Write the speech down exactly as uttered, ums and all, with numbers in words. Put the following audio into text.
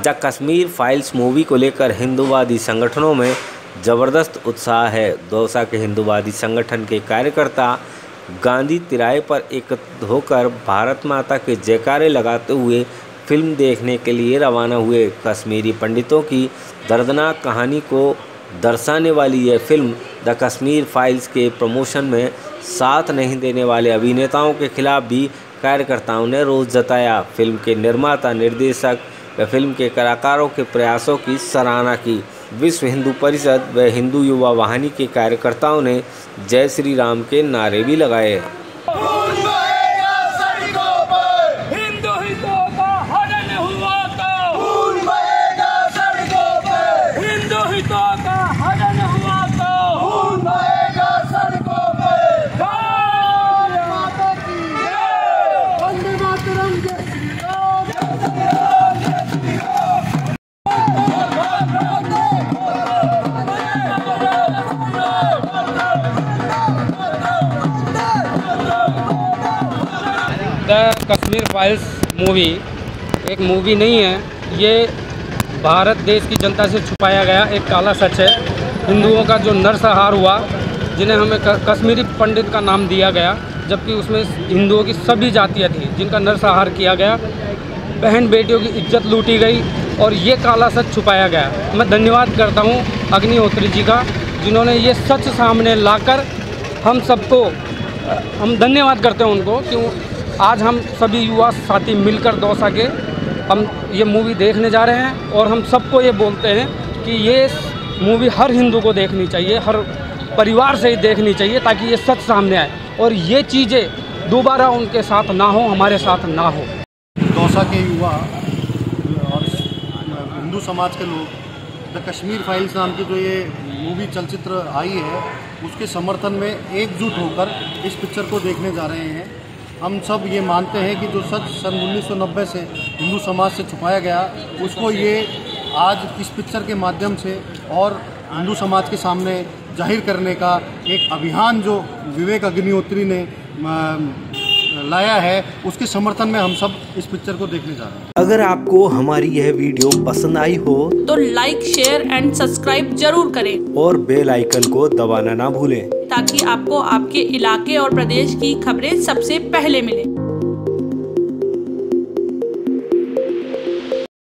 The Kashmir Files movie को लेकर हिंदूवादी संगठनों में ज़बरदस्त उत्साह है। दौसा के हिंदूवादी संगठन के कार्यकर्ता गांधी तिराहे पर एकत्र होकर भारत माता के जयकारे लगाते हुए फिल्म देखने के लिए रवाना हुए। कश्मीरी पंडितों की दर्दनाक कहानी को दर्शाने वाली यह फिल्म द कश्मीर फाइल्स के प्रमोशन में साथ नहीं देने वाले अभिनेताओं के खिलाफ भी कार्यकर्ताओं ने रोष जताया। फिल्म के निर्माता, निर्देशक व फिल्म के कलाकारों के प्रयासों की सराहना की। विश्व हिंदू परिषद व हिंदू युवा वाहिनी के कार्यकर्ताओं ने जय श्री राम के नारे भी लगाए। द कश्मीर फाइल्स मूवी एक मूवी नहीं है, ये भारत देश की जनता से छुपाया गया एक काला सच है। हिंदुओं का जो नरसंहार हुआ, जिन्हें हमें कश्मीरी पंडित का नाम दिया गया, जबकि उसमें हिंदुओं की सभी जातियाँ थी जिनका नरसंहार किया गया, बहन बेटियों की इज्जत लूटी गई और ये काला सच छुपाया गया। मैं धन्यवाद करता हूँ अग्निहोत्री जी का, जिन्होंने ये सच सामने लाकर हम सबको, हम धन्यवाद करते हैं उनको कि आज हम सभी युवा साथी मिलकर दौसा के हम ये मूवी देखने जा रहे हैं। और हम सबको ये बोलते हैं कि ये मूवी हर हिंदू को देखनी चाहिए, हर परिवार से ही देखनी चाहिए, ताकि ये सच सामने आए और ये चीज़ें दोबारा उनके साथ ना हो, हमारे साथ ना हो। दौसा के युवा और हिंदू समाज के लोग द कश्मीर फाइल्स नाम की जो ये मूवी चलचित्र आई है, उसके समर्थन में एकजुट होकर इस पिक्चर को देखने जा रहे हैं। हम सब ये मानते हैं कि जो सच सन उन्नीस सौ नब्बे से हिंदू समाज से छुपाया गया, उसको ये आज इस पिक्चर के माध्यम से और हिंदू समाज के सामने जाहिर करने का एक अभियान जो विवेक अग्निहोत्री ने लाया है, उसके समर्थन में हम सब इस पिक्चर को देखने जा रहे हैं। अगर आपको हमारी यह वीडियो पसंद आई हो तो लाइक, शेयर एंड सब्सक्राइब जरूर करें और बेल आइकन को दबाना ना भूलें, ताकि आपको आपके इलाके और प्रदेश की खबरें सबसे पहले मिलें।